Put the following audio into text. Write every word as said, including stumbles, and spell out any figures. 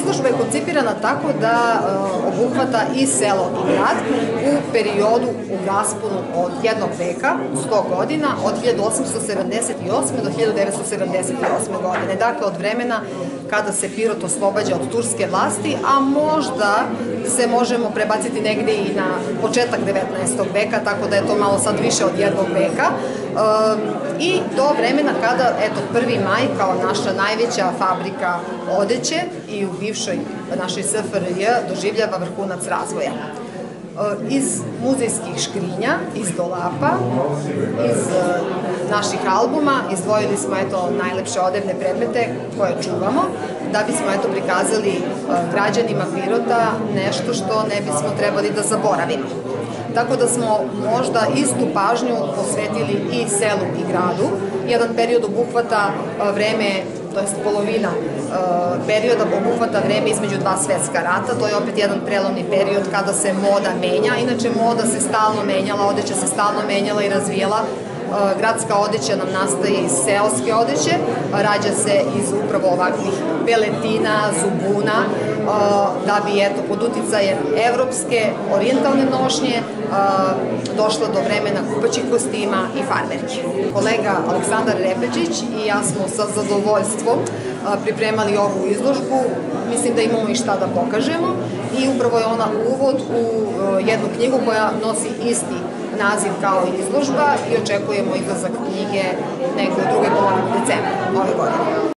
Izložba je koncipirana tako da obuhvata i selo i grad u periodu u rasponu od jednog veka, sto godina, od hiljadu osamsto sedamdeset osme. do hiljadu devetsto sedamdeset osme. godine. Dakle, od vremena kada se Pirot oslobađa od turske vlasti, a možda se možemo prebaciti negde i na početak devetnaestog veka, tako da je to malo sad više od jednog veka. I do vremena kada, eto, prvi maj kao naša najveća fabrika odeće i u bivšoj našoj S F R J doživljava vrhunac razvoja. Iz muzejskih škrinja, iz dolapa, iz naših albuma izdvojili smo, eto, najlepše odevne predmete koje čuvamo, da bismo, eto, prikazali građanima Pirota nešto što ne bismo trebali da zaboravimo. Tako da smo možda istu pažnju posvetili i selu i gradu. Jedan period obuhvata vreme, to jest polovina perioda obuhvata vreme između dva svetska rata. To je opet jedan prelomni period kada se moda menja. Inače, moda se stalno menjala, odeća se stalno menjala i razvijala. Gradska odeća nam nastaje iz seoske odeće, rađa se iz upravo ovakvih peletina, zubuna, da bi, eto, pod uticajem evropske, orijentalne nošnje došla do vremena kupaćih kostima i farmerki. Kolega Aleksandar Repečić i ja smo sa zadovoljstvom pripremali ovu izložbu. Mislim da imamo i šta da pokažemo i upravo je ona uvod u jednu knjigu koja nosi isti naziv kao i izložba i očekujemo izlazak knjige negde u drugoj polovini decembra ove godine.